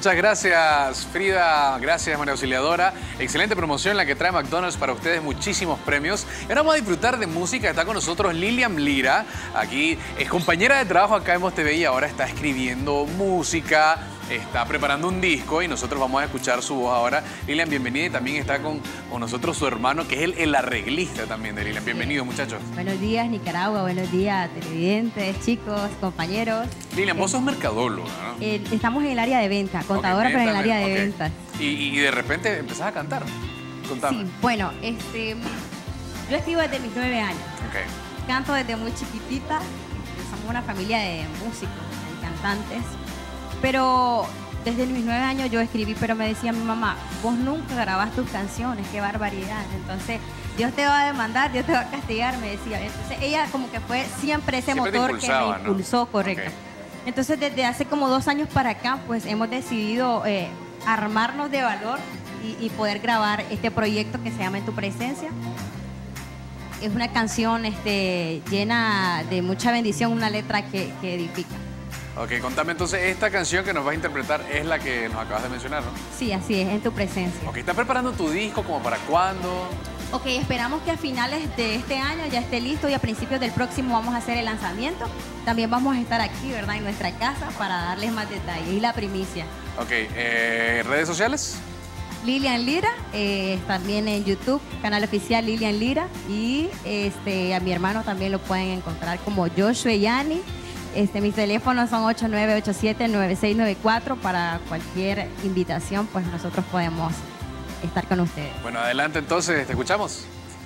Muchas gracias, Frida. Gracias, María Auxiliadora. Excelente promoción la que trae McDonald's para ustedes. Muchísimos premios. Y ahora vamos a disfrutar de música. Está con nosotros Lilian Lira. Aquí es compañera de trabajo acá en Voz TV y ahora está escribiendo música. Está preparando un disco y nosotros vamos a escuchar su voz ahora. Lilian, bienvenida. Y también está con nosotros su hermano, que es el arreglista también de Lilian. Bienvenidos, muchachos. Buenos días, Nicaragua. Buenos días, televidentes, chicos, compañeros. Lilian, vos sos mercadóloga, ¿no? Estamos en el área de venta, contadora, pero en el área de ventas. Y de repente empezás a cantar. Contame. Sí, bueno, yo escribo desde mis 9 años. Okay. Canto desde muy chiquitita. Somos una familia de músicos, de cantantes. Pero desde mis 9 años yo escribí, pero me decía mi mamá, vos nunca grabás tus canciones, qué barbaridad. Entonces, Dios te va a demandar, Dios te va a castigar, me decía. Entonces, ella como que fue siempre ese motor que me impulsó, ¿no? Correcto. Okay. Entonces, desde hace como 2 años para acá, pues hemos decidido armarnos de valor y poder grabar este proyecto que se llama En tu presencia. Es una canción llena de mucha bendición, una letra que edifica. Ok, contame entonces, esta canción que nos vas a interpretar es la que nos acabas de mencionar, ¿no? Sí, así es, En tu presencia. Ok, ¿estás preparando tu disco como para cuándo? Ok, esperamos que a finales de este año ya esté listo y a principios del próximo vamos a hacer el lanzamiento. También vamos a estar aquí, ¿verdad? En nuestra casa para darles más detalles y la primicia. Ok, ¿redes sociales? Lilian Lira, también en YouTube, canal oficial Lilian Lira. Y a mi hermano también lo pueden encontrar como Joshua Yani. Mis teléfonos son 8987-9694. Para cualquier invitación, pues nosotros podemos estar con ustedes. Bueno, adelante entonces, te escuchamos.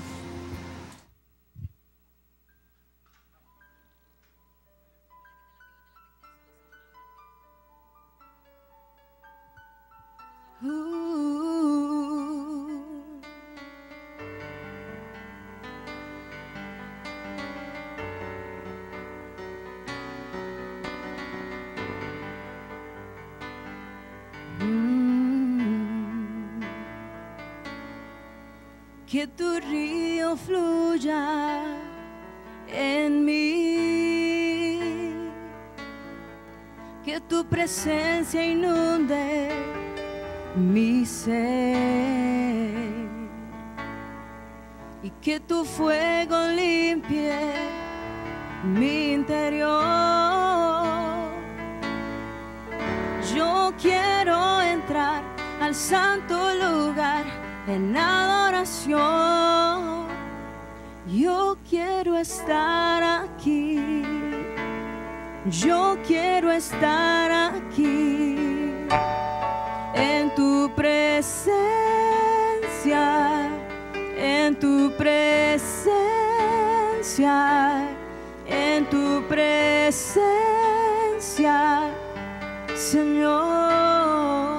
Que tu río fluya en mí, que tu presencia inunde mi ser y que tu fuego limpie mi interior. Yo quiero entrar al santo lugar en adoración. Yo quiero estar aquí. Yo quiero estar aquí en tu presencia, en tu presencia, en tu presencia, Señor.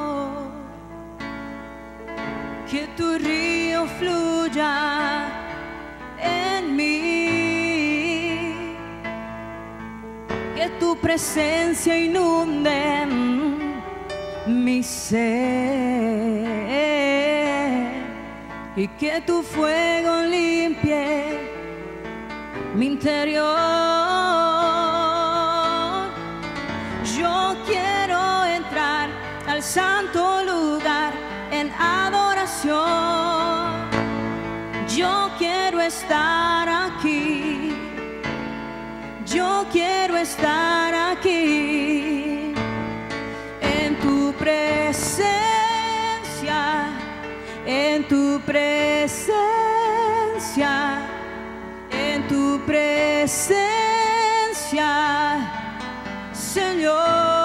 Que tu río fluya en mí, que tu presencia inunde mi ser y que tu fuego limpie mi interior. Yo quiero entrar al santo lugar en adoración. Yo quiero estar aquí. Yo quiero estar aquí en tu presencia, en tu presencia, en tu presencia, Señor.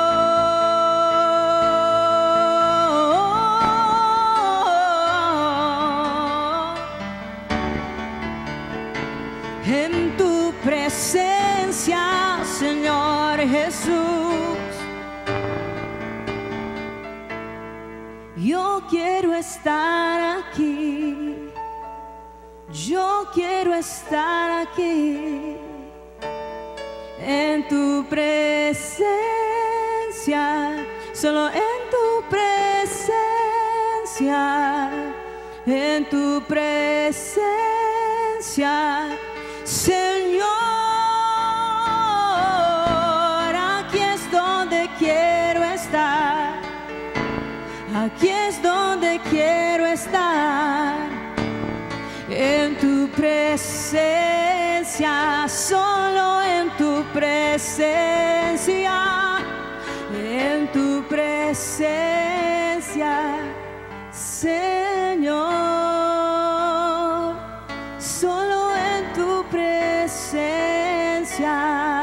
En tu presencia, Señor Jesús, yo quiero estar aquí. Yo quiero estar aquí en tu presencia, solo en tu presencia, en tu presencia, Señor. Aquí es donde quiero estar, aquí es donde quiero estar. En tu presencia, solo en tu presencia, en tu presencia, Señor, solo en tu presencia.